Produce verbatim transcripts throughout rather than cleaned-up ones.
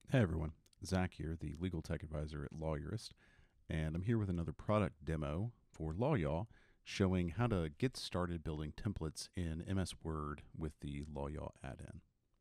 Hey everyone, Zack here, the legal tech advisor at Lawyerist, and I'm here with another product demo for Lawyaw showing how to get started building templates in M S Word with the Lawyaw add-in.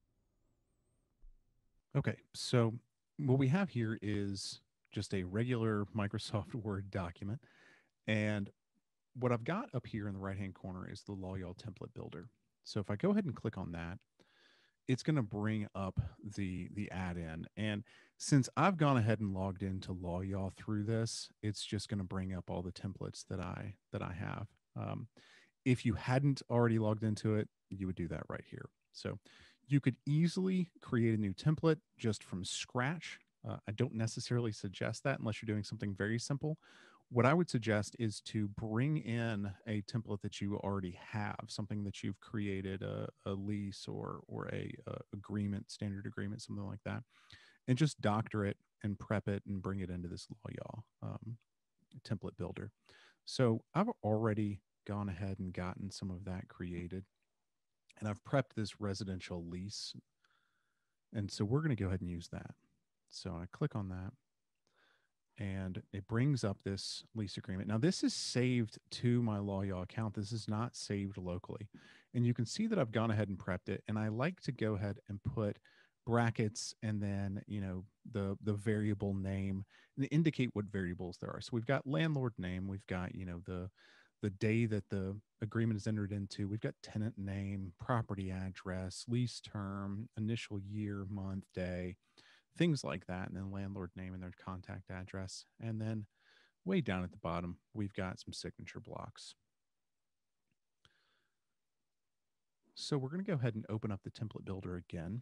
Okay, so what we have here is just a regular Microsoft Word document, and what I've got up here in the right-hand corner is the Lawyaw template builder. So if I go ahead and click on that, it's going to bring up the the add-in, and since I've gone ahead and logged into Lawyaw through this, it's just going to bring up all the templates that I that I have. Um, if you hadn't already logged into it, you would do that right here. So you could easily create a new template just from scratch. Uh, I don't necessarily suggest that unless you're doing something very simple. What I would suggest is to bring in a template that you already have, something that you've created, a, a lease or or a, a agreement, standard agreement, something like that, and just doctor it and prep it and bring it into this Lawyaw um, template builder. So I've already gone ahead and gotten some of that created, and I've prepped this residential lease. And so we're going to go ahead and use that. So I click on that, and it brings up this lease agreement. Now, this is saved to my Lawyaw account. This is not saved locally. And you can see that I've gone ahead and prepped it. And I like to go ahead and put brackets and then, you know, the the variable name and indicate what variables there are. So we've got landlord name, we've got, you know, the the day that the agreement is entered into, we've got tenant name, property address, lease term, initial year, month, day, things like that, and then landlord name and their contact address. And then way down at the bottom, we've got some signature blocks. So we're going to go ahead and open up the template builder again.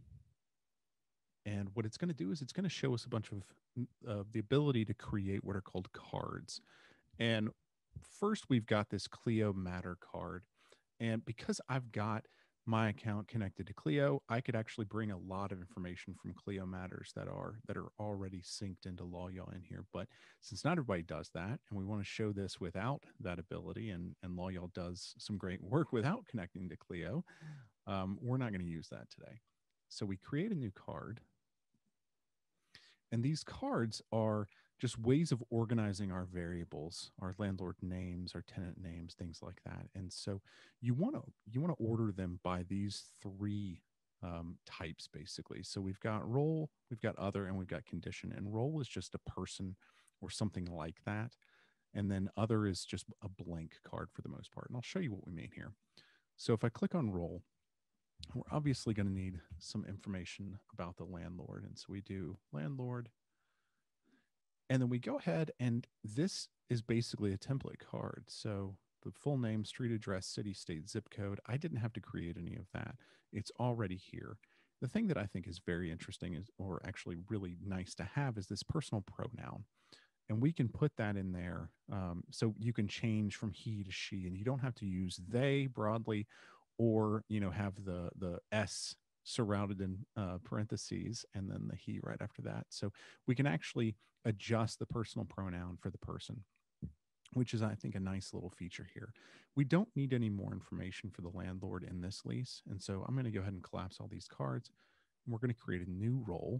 And what it's going to do is it's going to show us a bunch of uh, the ability to create what are called cards. And first, we've got this Clio Matter card. And because I've got my account connected to Clio, I could actually bring a lot of information from Clio Matters that are that are already synced into Lawyaw in here. But since not everybody does that, and we want to show this without that ability, and, and Lawyaw does some great work without connecting to Clio, um, we're not going to use that today. So we create a new card. And these cards are just ways of organizing our variables, our landlord names, our tenant names, things like that. And so you want to you want to order them by these three um, types, basically. So we've got role, we've got other, and we've got condition. And role is just a person or something like that. And then other is just a blank card for the most part. And I'll show you what we mean here. So if I click on role, we're obviously going to need some information about the landlord. And so we do landlord, and then we go ahead, and this is basically a template card. So the full name, street address, city, state, zip code. I didn't have to create any of that. It's already here. The thing that I think is very interesting is, or actually really nice to have, is this personal pronoun. And we can put that in there. Um, so you can change from he to she, and you don't have to use they broadly, or, you know, have the, the S surrounded in uh, parentheses and then the he right after that. So we can actually adjust the personal pronoun for the person, which is, I think, a nice little feature here. We don't need any more information for the landlord in this lease. And so I'm going to go ahead and collapse all these cards. And we're going to create a new role.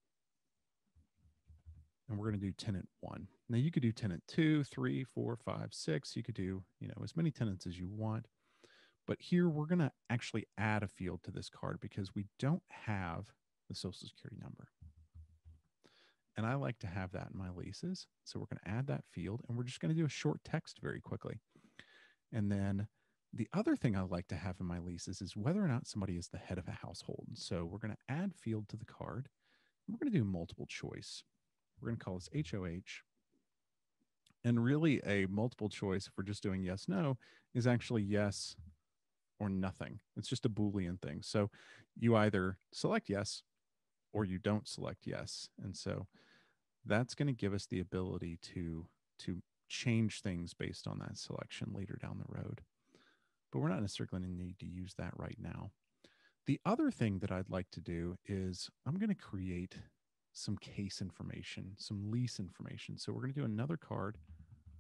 And we're going to do tenant one. Now you could do tenant two, three, four, five, six. You could do, you know, as many tenants as you want. But here we're going to actually add a field to this card because we don't have the social security number. And I like to have that in my leases. So we're going to add that field, and we're just going to do a short text very quickly. And then the other thing I like to have in my leases is whether or not somebody is the head of a household. So we're going to add field to the card. We're going to do multiple choice. We're going to call this H O H. And really, a multiple choice, if we're just doing yes, no, is actually yes or nothing. It's just a Boolean thing. So you either select yes or you don't select yes. And so that's going to give us the ability to, to change things based on that selection later down the road. But we're not necessarily going to need to use that right now. The other thing that I'd like to do is I'm going to create some case information, some lease information. So we're going to do another card,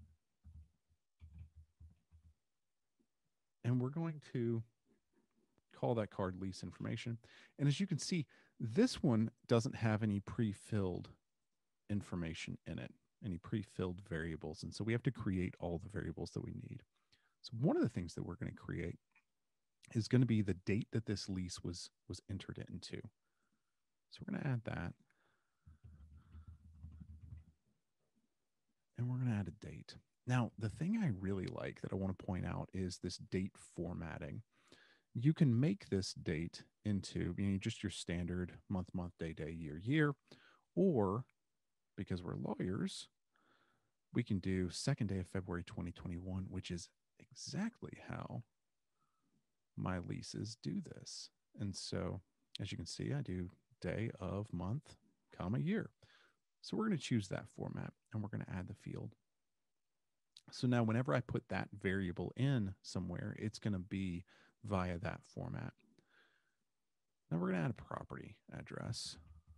and we're going to call that card lease information. And as you can see, this one doesn't have any pre-filled information in it, any pre-filled variables. And so we have to create all the variables that we need. So one of the things that we're going to create is going to be the date that this lease was was entered into. So we're going to add that. And we're going to add a date. Now, the thing I really like that I want to point out is this date formatting. You can make this date into, you know, just your standard month, month, day, day, year, year, or because we're lawyers, we can do second day of February twenty twenty-one, which is exactly how my leases do this. And so, as you can see, I do day of month, comma, year. So we're going to choose that format and we're going to add the field. So now whenever I put that variable in somewhere, it's going to be via that format. Now we're going to add a property address.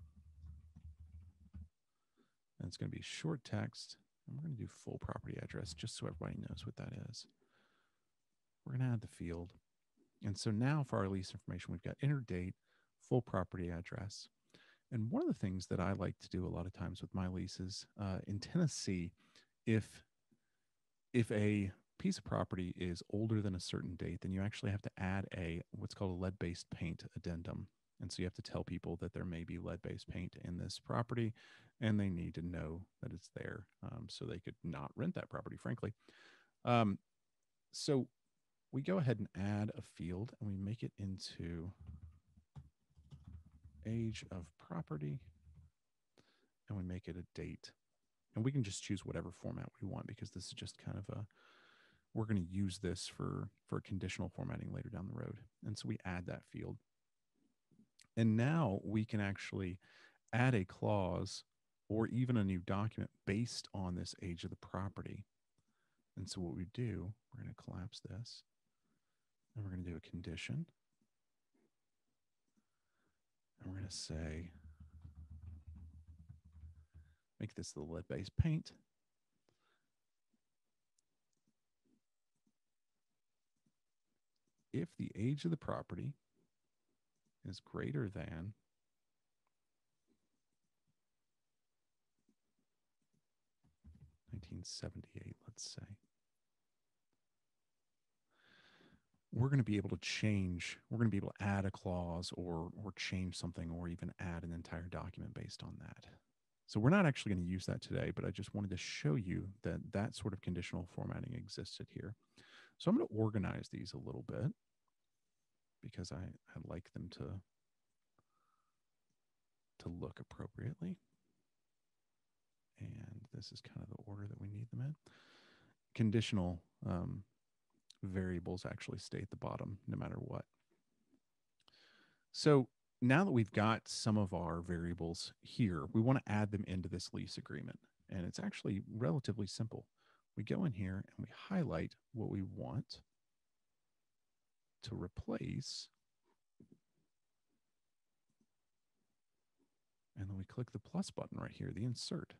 And it's going to be short text. And we're going to do full property address just so everybody knows what that is. We're going to add the field. And so now for our lease information, we've got enter date, full property address. And one of the things that I like to do a lot of times with my leases uh, in Tennessee, if if a piece of property is older than a certain date, then you actually have to add a what's called a lead-based paint addendum. And so you have to tell people that there may be lead-based paint in this property, and they need to know that it's there, um, so they could not rent that property, frankly. Um, so we go ahead and add a field, and we make it into age of property, and we make it a date. And we can just choose whatever format we want because this is just kind of a, we're going to use this for, for conditional formatting later down the road. And so we add that field. And now we can actually add a clause or even a new document based on this age of the property. And so what we do, we're going to collapse this and we're going to do a condition. And we're going to say, make this the lead-based paint. If the age of the property is greater than nineteen seventy-eight, let's say, we're going to be able to change, we're going to be able to add a clause or, or change something or even add an entire document based on that. So we're not actually going to use that today, but I just wanted to show you that that sort of conditional formatting existed here. So I'm going to organize these a little bit because I, I like them to, to look appropriately. And this is kind of the order that we need them in. Conditional um, variables actually stay at the bottom no matter what. So now that we've got some of our variables here, we want to add them into this lease agreement. And it's actually relatively simple. We go in here and we highlight what we want to replace. And then we click the plus button right here, the insert.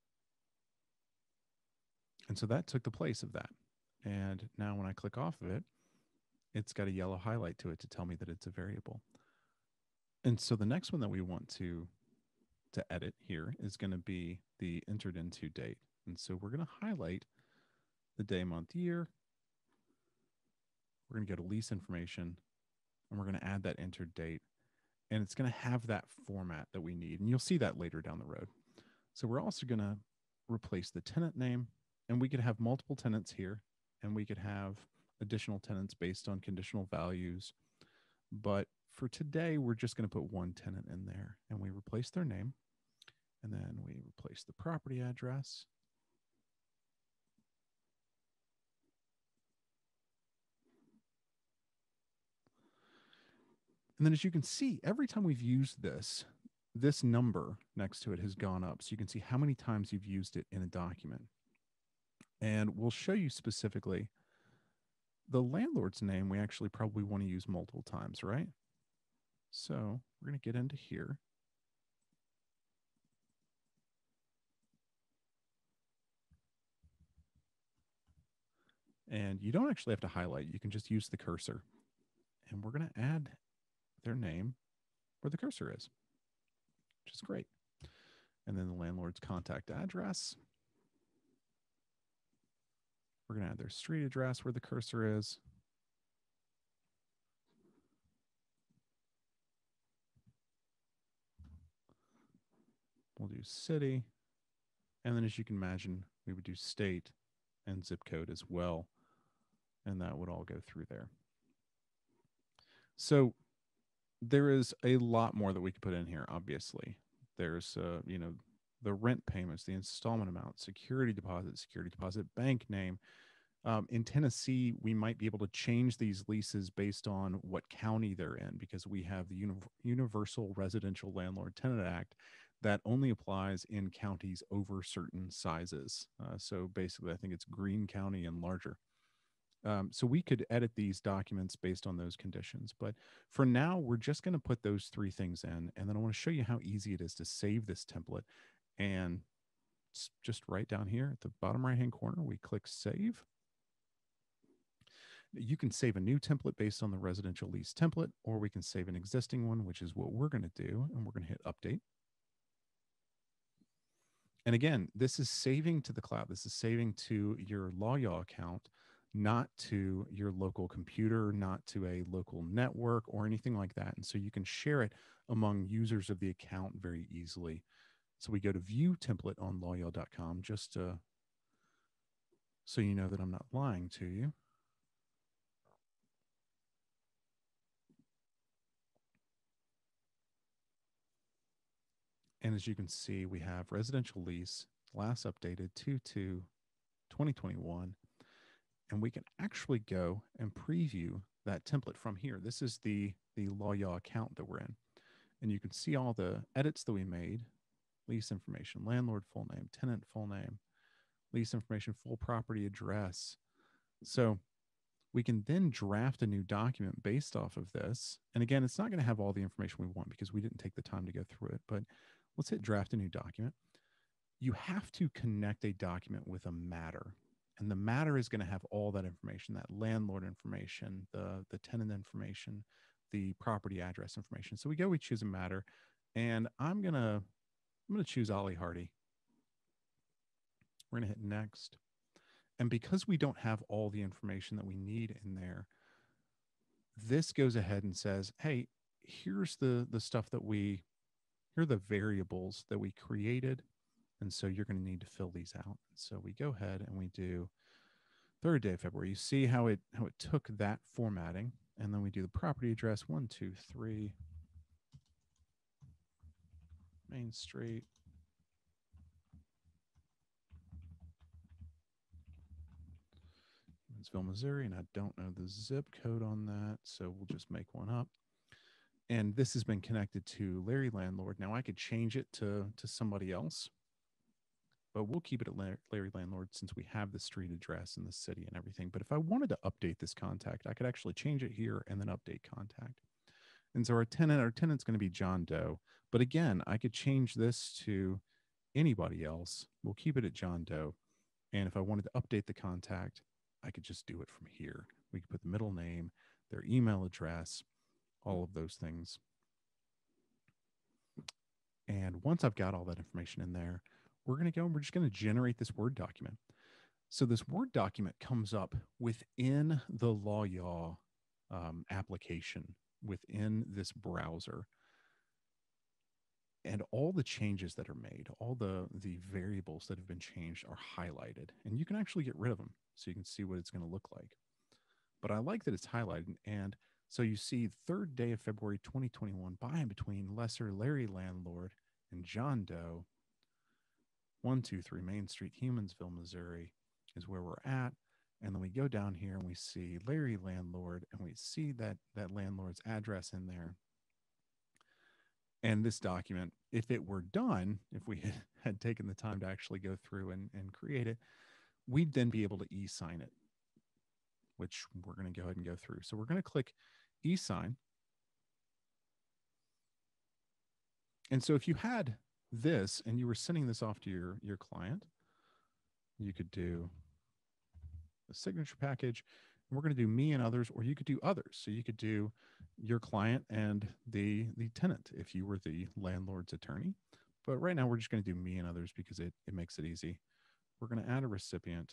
And so that took the place of that. And now when I click off of it, it's got a yellow highlight to it to tell me that it's a variable. And so the next one that we want to, to edit here is going to be the entered into date. And so we're going to highlight the day, month, year. We're going to go to lease information, and we're going to add that entered date. And it's going to have that format that we need. And you'll see that later down the road. So we're also going to replace the tenant name. And we could have multiple tenants here, and we could have additional tenants based on conditional values. But for today, we're just going to put one tenant in there, and we replace their name, and then we replace the property address. And then as you can see, every time we've used this, this number next to it has gone up. So you can see how many times you've used it in a document. And we'll show you specifically the landlord's name. We actually probably want to use multiple times, right? So we're going to get into here. And you don't actually have to highlight. You can just use the cursor. And we're going to add their name where the cursor is, which is great. And then the landlord's contact address. We're going to add their street address where the cursor is. We'll do city. And then as you can imagine, we would do state and zip code as well. And that would all go through there. So there is a lot more that we could put in here, obviously. There's, uh, you know, the rent payments, the installment amount, security deposit, security deposit, bank name. Um, in Tennessee, we might be able to change these leases based on what county they're in, because we have the Uni- Universal Residential Landlord Tenant Act that only applies in counties over certain sizes. Uh, so basically, I think it's Greene County and larger. Um, so we could edit these documents based on those conditions. But for now, we're just going to put those three things in. And then I want to show you how easy it is to save this template. And just right down here at the bottom right-hand corner, we click Save. You can save a new template based on the residential lease template, or we can save an existing one, which is what we're going to do. And we're going to hit Update. And again, this is saving to the cloud. This is saving to your Lawyaw account, not to your local computer, not to a local network or anything like that. And so you can share it among users of the account very easily. So we go to View Template on Lawyaw dot com, just to, so you know that I'm not lying to you. And as you can see, we have residential lease, last updated two two twenty twenty-one. And we can actually go and preview that template from here. This is the, the Lawyaw account that we're in. And you can see all the edits that we made: lease information, landlord full name, tenant full name, lease information, full property address. So we can then draft a new document based off of this. And again, it's not going to have all the information we want because we didn't take the time to go through it. But let's hit draft a new document. You have to connect a document with a matter. And the matter is going to have all that information, that landlord information, the, the tenant information, the property address information. So we go, we choose a matter, and I'm going to, I'm going to choose Ollie Hardy. We're going to hit next. And because we don't have all the information that we need in there, this goes ahead and says, hey, here's the, the stuff that we, here are the variables that we created. And so you're going to need to fill these out. So we go ahead and we do third day of February. You see how it how it took that formatting, and then we do the property address one two three Main Street, Evansville, Missouri, and I don't know the zip code on that, so we'll just make one up. And this has been connected to Larry Landlord. Now I could change it to to somebody else, but we'll keep it at Larry Landlord since we have the street address and the city and everything. But if I wanted to update this contact, I could actually change it here and then update contact. And so our tenant, our tenant's going to be John Doe. But again, I could change this to anybody else. We'll keep it at John Doe. And if I wanted to update the contact, I could just do it from here. We could put the middle name, their email address, all of those things. And once I've got all that information in there, we're going to go and we're just going to generate this Word document. So this Word document comes up within the Lawyaw um, application, within this browser. And all the changes that are made, all the, the variables that have been changed are highlighted. And you can actually get rid of them so you can see what it's going to look like. But I like that it's highlighted. And so you see third day of February twenty twenty-one, by and between Lesser Larry Landlord and John Doe, one two three Main Street, Humansville, Missouri is where we're at. And then we go down here and we see Larry Landlord, and we see that that landlord's address in there. And this document, if it were done, if we had taken the time to actually go through and, and create it, we'd then be able to e-sign it, which we're going to go ahead and go through. So we're going to click e-sign. And so if you had this and you were sending this off to your, your client, you could do the signature package. And we're going to do me and others, or you could do others. So you could do your client and the the tenant if you were the landlord's attorney. But right now we're just going to do me and others because it, it makes it easy. We're going to add a recipient.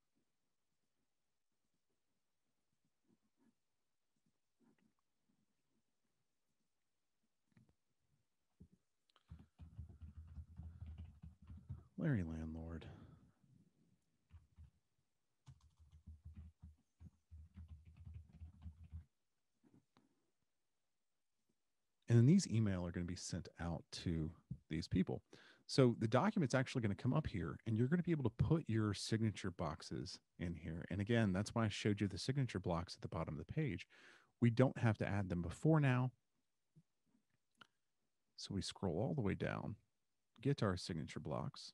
Larry Landlord. And then these email are going to be sent out to these people. So the document's actually going to come up here and you're going to be able to put your signature boxes in here. And again, that's why I showed you the signature blocks at the bottom of the page. We don't have to add them before now. So we scroll all the way down, get to our signature blocks,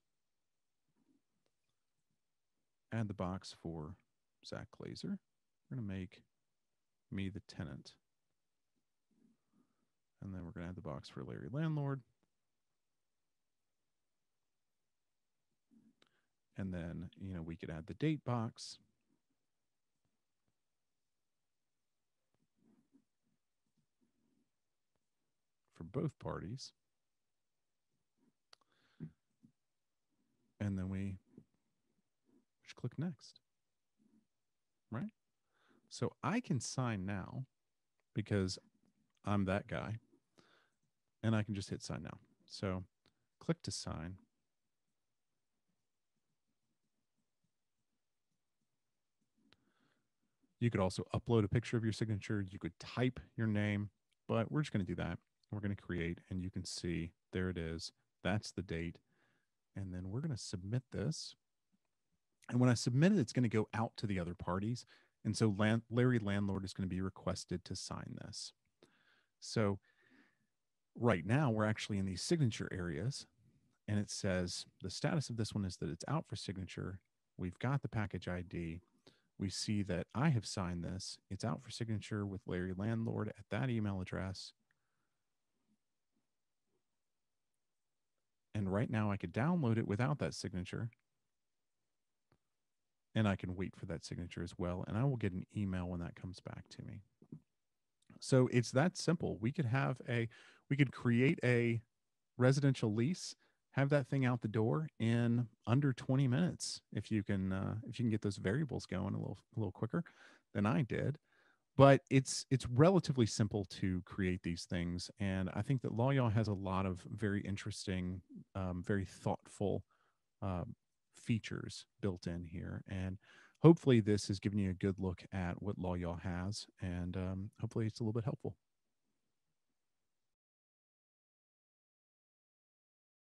add the box for Zack Glazer. We're going to make me the tenant. And then we're going to add the box for Larry Landlord. And then, you know, we could add the date box. For both parties. And then we just click next. Right? So I can sign now because I'm that guy. And I can just hit sign now. So click to sign. You could also upload a picture of your signature. You could type your name, but we're just going to do that. We're going to create, and you can see there it is. That's the date. And then we're going to submit this. And when I submit it, it's going to go out to the other parties. And so Land- Larry Landlord is going to be requested to sign this. So right now, we're actually in these signature areas. And it says the status of this one is that it's out for signature. We've got the package I D. We see that I have signed this. It's out for signature with Larry Landlord at that email address. And right now I could download it without that signature. And I can wait for that signature as well. And I will get an email when that comes back to me. So it's that simple. We could have a, we could create a residential lease, have that thing out the door in under twenty minutes if you can uh, if you can get those variables going a little a little quicker than I did. But it's it's relatively simple to create these things, and I think that Lawyaw has a lot of very interesting, um, very thoughtful uh, features built in here, and hopefully this has given you a good look at what Lawyaw has, and um, hopefully it's a little bit helpful.